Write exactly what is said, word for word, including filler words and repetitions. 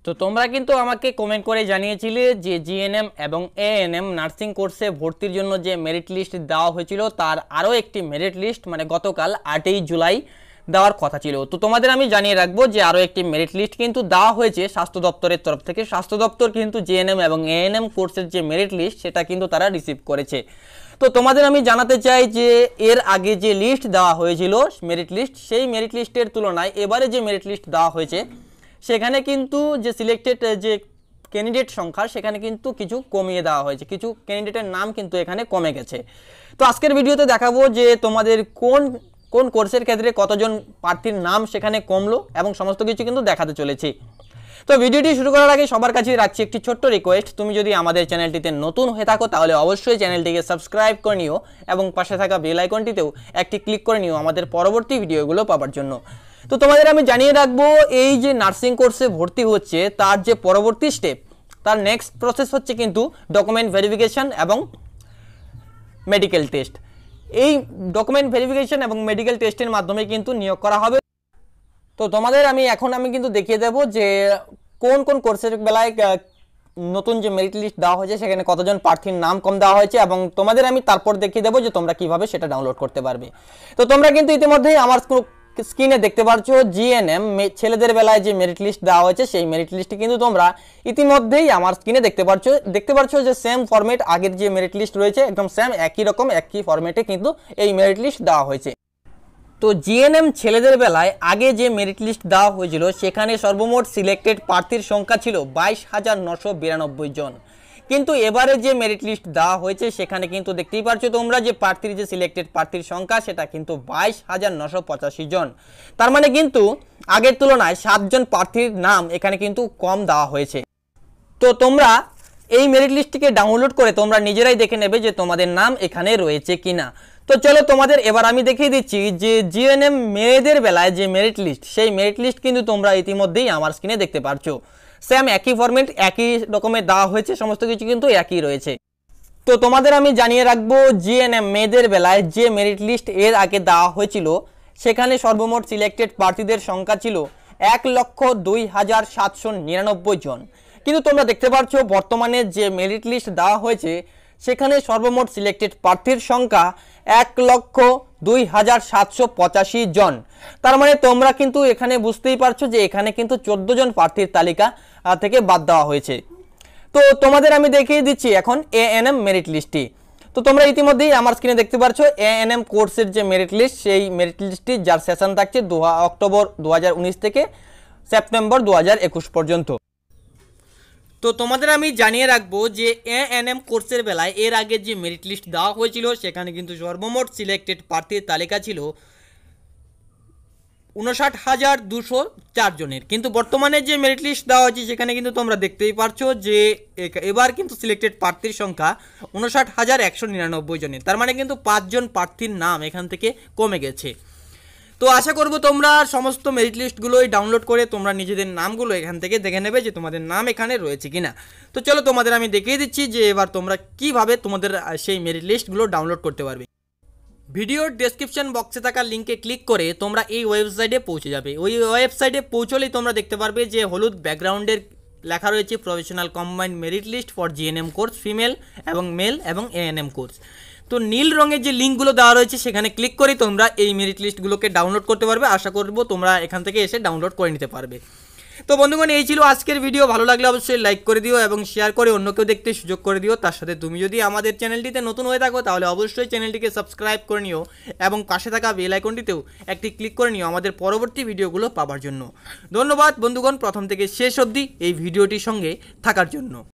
তো তোমরা কিন্তু আমাকে কমেন্ট করে জানিয়েছিলে যে জিএনএম এবং এএনএম নার্সিং কোর্সে ভর্তির জন্য যে মেরিট লিস্ট দেওয়া হয়েছিল তার আরও একটি মেরিট লিস্ট মানে গতকাল আটই জুলাই দেওয়ার কথা ছিল। তো তোমাদের আমি জানিয়ে রাখবো যে আরও একটি মেরিট লিস্ট কিন্তু দেওয়া হয়েছে স্বাস্থ্য দপ্তরের তরফ থেকে। স্বাস্থ্য দপ্তর কিন্তু জিএনএম এবং এএনএম কোর্সের যে মেরিট লিস্ট সেটা কিন্তু তারা রিসিভ করেছে। তো তোমাদের আমি জানাতে চাই যে এর আগে যে লিস্ট দেওয়া হয়েছিল মেরিট লিস্ট, সেই মেরিট লিস্টের তুলনায় এবারে যে মেরিট লিস্ট দেওয়া হয়েছে সেখানে কিন্তু যে সিলেক্টেড যে ক্যান্ডিডেট সংখ্যা সেখানে কিন্তু কিছু কমিয়ে দেওয়া হয়েছে, কিছু ক্যান্ডিডেটের নাম কিন্তু এখানে কমে গেছে। তো আজকের ভিডিওতে দেখাবো যে তোমাদের কোন কোন কোর্সের ক্ষেত্রে কতজন প্রার্থীর নাম সেখানে কমলো এবং সমস্ত কিছু কিন্তু দেখাতে চলেছি। তো ভিডিওটি শুরু করার আগে সবার কাছে রাখছি একটি ছোট্ট রিকোয়েস্ট, তুমি যদি আমাদের চ্যানেলটিতে নতুন হয়ে থাকো তাহলে অবশ্যই চ্যানেলটিকে সাবস্ক্রাইব করে নিও এবং পাশে থাকা বেল আইকনটিতেও একটি ক্লিক করে নিও আমাদের পরবর্তী ভিডিওগুলো পাওয়ার জন্য। তো তোমাদের আমি জানিয়ে রাখবো এই যে নার্সিং কোর্সে ভর্তি হচ্ছে তার যে পরবর্তী স্টেপ, তার নেক্সট প্রসেস হচ্ছে কিন্তু ডকুমেন্ট ভেরিফিকেশন এবং মেডিকেল টেস্ট। এই ডকুমেন্ট ভেরিফিকেশন এবং মেডিকেল টেস্টের মাধ্যমে কিন্তু নিয়োগ করা হবে। তো তোমাদের আমি এখন আমি কিন্তু দেখিয়ে দেবো যে কোন কোন কোর্সের বেলায় নতুন যে মেরিট লিস্ট দেওয়া হয়েছে সেখানে কতজন প্রার্থীর নাম কম দেওয়া হয়েছে এবং তোমাদের আমি তারপর দেখিয়ে দেবো যে তোমরা কিভাবে সেটা ডাউনলোড করতে পারবে। তো তোমরা কিন্তু ইতিমধ্যেই আমার স্ক্রিনে দেখতে পাচ্ছ জিএনএম ছেলেদের বেলায় যে মেরিট লিস্ট দেওয়া হয়েছে সেই মেরিট লিস্টটি কিন্তু তোমরা ইতিমধ্যেই আমার স্ক্রিনে দেখতে পাচ্ছ দেখতে পাচ্ছ যে সেম ফরম্যাট আগের যে মেরিট লিস্ট রয়েছে একদম সেম একই রকম একই ফরম্যাটে কিন্তু এই মেরিট লিস্ট দেওয়া হয়েছে। তো জিএনএম ছেলেদের বেলায় আগে যে মেরিট লিস্ট দেওয়া হয়েছিল সেখানে সর্বমোট সিলেক্টেড প্রার্থীর সংখ্যা ছিল বাইশ হাজার নশো বিরানব্বই জন, কিন্তু এবারে যে মেরিট লিস্ট দেওয়া হয়েছে সেখানে কিন্তু দেখতেই পাচ্ছ তোমরা যে প্রার্থীর যে সিলেক্টেড প্রার্থীর সংখ্যা সেটা কিন্তু বাইশ হাজার নশো পঁচাশি জন। তার মানে কিন্তু আগের তুলনায় সাতজন প্রার্থীর নাম এখানে কিন্তু কম দেওয়া হয়েছে। তো তোমরা এই মেরিট লিস্টটিকে ডাউনলোড করে তোমরা নিজেরাই দেখে নেবে যে তোমাদের নাম এখানে রয়েছে কিনা। তো চলো তোমাদের এবার আমি দেখিয়ে দিচ্ছি যে জিএনএম মেয়েদের বেলায় যে মেরিট লিস্ট সেই মেরিট লিস্ট কিন্তু তোমরা ইতিমধ্যেই আমার স্ক্রিনে দেখতে পাচ্ছ। সেম একই ফরম্যাট একই রকমের দেওয়া হয়েছে, সমস্ত কিছু কিন্তু একই রয়েছে। তো তোমাদের আমি জানিয়ে রাখবো জিএনএম মেয়েদের বেলায় যে মেরিট লিস্ট এর আগে দেওয়া হয়েছিল সেখানে সর্বমোট সিলেক্টেড প্রার্থীদের সংখ্যা ছিল এক লক্ষ দুই হাজার সাতশো নিরানব্বই জন, কিন্তু তোমরা দেখতে পাচ্ছ বর্তমানে যে মেরিট লিস্ট দেওয়া হয়েছে সেখানে সর্বমোট সিলেক্টেড প্রার্থীর সংখ্যা এক লক্ষ দুই হাজার সাতশো পঁচাশি জন। তার মানে তোমরা কিন্তু এখানে বুঝতেই পারছো যে এখানে কিন্তু চোদ্দ জন প্রার্থীর তালিকা থেকে বাদ দেওয়া হয়েছে। তো তোমাদের আমি দেখিয়ে দিচ্ছি এখন এএনএম মেরিট লিস্টটি। তো তোমরা ইতিমধ্যেই আমার স্ক্রিনে দেখতে পাচ্ছ এএনএম কোর্সের যে মেরিট লিস্ট সেই মেরিট লিস্টটি যার সেশন থাকছে দু অক্টোবর দু হাজার উনিশ থেকে সেপ্টেম্বর দু হাজার একুশ পর্যন্ত। তো তোমাদের আমি জানিয়ে রাখবো যে এএনএম কোর্সের বেলায় এর আগে যে মেরিট লিস্ট দেওয়া হয়েছিল সেখানে কিন্তু সর্বমোট সিলেক্টেড প্রার্থীর তালিকা ছিল উনষাট হাজার দুশো চার জনের, কিন্তু বর্তমানে যে মেরিট লিস্ট দেওয়া হয়েছে সেখানে কিন্তু তোমরা দেখতেই পারছো যে এবার কিন্তু সিলেক্টেড প্রার্থীর সংখ্যা উনষাট হাজার একশো নিরানব্বই জনের। তার মানে কিন্তু পাঁচজন প্রার্থীর নাম এখান থেকে কমে গেছে। তো আশা করব তোমরা সমস্ত মেরিট লিস্টগুলোই ডাউনলোড করে তোমরা নিজেদের নামগুলো এখান থেকে দেখে নেবে যে তোমাদের নাম এখানে রয়েছে কিনা। তো চলো তোমাদের আমি দেখিয়ে দিচ্ছি যে এবার তোমরা কিভাবে তোমাদের সেই মেরিট লিস্টগুলো ডাউনলোড করতে পারবে। ভিডিওর ডেসক্রিপশন বক্সে থাকা লিঙ্কে ক্লিক করে তোমরা এই ওয়েবসাইটে পৌঁছে যাবে। ওই ওয়েবসাইটে পৌঁছলেই তোমরা দেখতে পারবে যে হলুদ ব্যাকগ্রাউন্ডের লেখা রয়েছে professional combined merit list for GNM course female এবং মেল এবং এএনএম কোর্স। তো নীল রঙের যে লিঙ্কগুলো দেওয়া রয়েছে সেখানে ক্লিক করে তোমরা এই মেরিট লিস্টগুলোকে ডাউনলোড করতে পারবে। আশা করব তোমরা এখান থেকে এসে ডাউনলোড করে নিতে পারবে। তো বন্ধুগণ, এই ছিল আজকের ভিডিও। ভালো লাগলে অবশ্যই লাইক করে দিও এবং শেয়ার করে অন্যকেও দেখতে সুযোগ করে দিও। তার সাথে তুমি যদি আমাদের চ্যানেলটিতে নতুন হয়ে থাকো তাহলে অবশ্যই চ্যানেলটিকে সাবস্ক্রাইব করে নিও এবং পাশে থাকা বেল আইকনটিতেও একটি ক্লিক করে নিও আমাদের পরবর্তী ভিডিওগুলো পাওয়ার জন্য। ধন্যবাদ বন্ধুগণ প্রথম থেকে শেষ অবধি এই ভিডিওটির সঙ্গে থাকার জন্য।